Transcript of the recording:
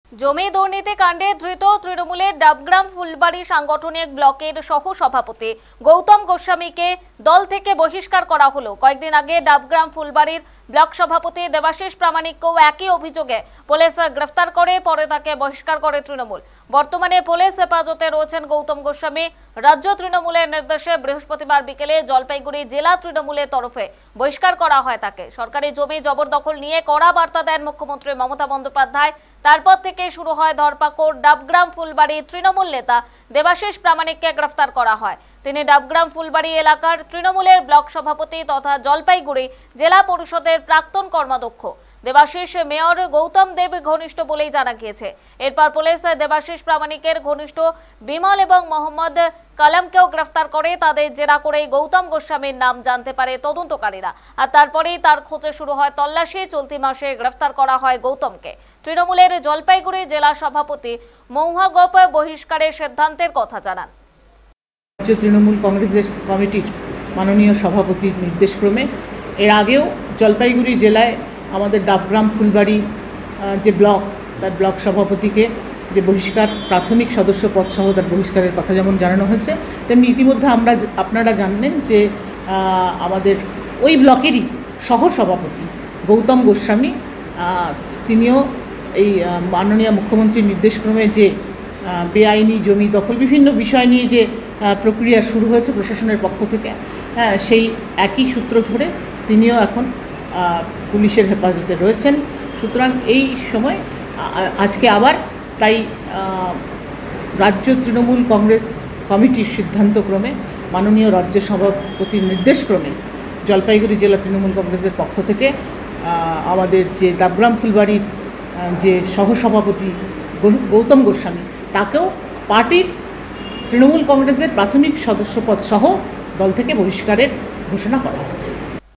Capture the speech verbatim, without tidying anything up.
জমি দুর্নীতি কাণ্ডে ধৃত তৃণমূলের ডাবগ্রাম ফুলবাড়ি সাংগঠনিক ব্লকের সহ সভাপতি গৌতম গোস্বামীকে দল থেকে বহিষ্কার করা হলো। কয়েকদিন আগে ডাবগ্রাম ফুলবাড়ির ব্লক সভাপতি দেবাশিস প্রামাণিককেও একই অভিযোগে পুলিশ গ্রেফতার করে পরে তাকে বহিষ্কার করে তৃণমূল। বর্তমানে পুলিশ হেফাজতে রয়েছেন গৌতম গোস্বামী। রাজ্য তৃণমূলের নির্দেশে বৃহস্পতিবার বিকেলে জলপাইগুড়ি জেলা তৃণমূলের তরফে বহিষ্কার করা হয় তাকে। সরকারি জমি জবরদখল নিয়ে কড়া বার্তা দেন মুখ্যমন্ত্রী মমতা বন্দ্যোপাধ্যায়। তারপর থেকে শুরু হয় ধরপাকড়। ডাবগ্রাম ফুলবাড়ি তৃণমূল নেতা দেবাশিস প্রামাণিককে গ্রেফতার করা হয়। তিনি ডাবগ্রাম ফুলবাড়ি এলাকার তৃণমূলের ব্লক সভাপতি তথা জলপাইগুড়ি জেলা পরিষদের প্রাক্তন কর্মাধ্যক্ষ। দেবাশিস মেয়র গৌতম দেব ঘনিষ্ঠ বলেই জানা গিয়েছে। এরপর পুলিশ দেবাশিস প্রামাণিকের ঘনিষ্ঠ বিমল এবং মোহাম্মদ কালামকেও গ্রেফতার করে। তাদের জেরা করেই গৌতম গোস্বামীর নাম জানতে পারে তদন্তকারীরা, আর তারপরেই তার খোঁজে শুরু হয় তল্লাশি। চলতি মাসে গ্রেফতার করা হয় গৌতমকে। তৃণমূলের জলপাইগুড়ি জেলা সভাপতি মহুয়া গোপ বহিষ্কারের সিদ্ধান্তের কথা জানান। রাজ্য তৃণমূল কংগ্রেসের কমিটির মাননীয় সভাপতির নির্দেশক্রমে এর আগেও জলপাইগুড়ি জেলায় আমাদের ডাবগ্রাম ফুলবাড়ি যে ব্লক, তার ব্লক সভাপতিকে যে বহিষ্কার, প্রাথমিক সদস্য পদ সহ তার বহিষ্কারের কথা যেমন জানানো হয়েছে, তেমনি ইতিমধ্যে আমরা আপনারা জানেন যে আমাদের ওই ব্লকেরই সহ সভাপতি গৌতম গোস্বামী, তিনিও এই মাননীয় মুখ্যমন্ত্রীর নির্দেশক্রমে যে বেআইনি জমি দখল বিভিন্ন বিষয় নিয়ে যে প্রক্রিয়া শুরু হয়েছে প্রশাসনের পক্ষ থেকে, সেই একই সূত্র ধরে তিনিও এখন পুলিশের হেফাজতে রয়েছেন। সুতরাং এই সময় আজকে আবার তাই রাজ্য তৃণমূল কংগ্রেস কমিটির সিদ্ধান্তক্রমে মাননীয় রাজ্য সভাপতির নির্দেশক্রমে জলপাইগুড়ি জেলা তৃণমূল কংগ্রেসের পক্ষ থেকে আমাদের যে ডাবগ্রাম ফুলবাড়ির যে সহসভাপতি গৌতম গোস্বামী, তাকেও পার্টির তৃণমূল কংগ্রেসের প্রাথমিক সদস্যপদ সহ দল থেকে বহিষ্কারের ঘোষণা করা হয়েছে।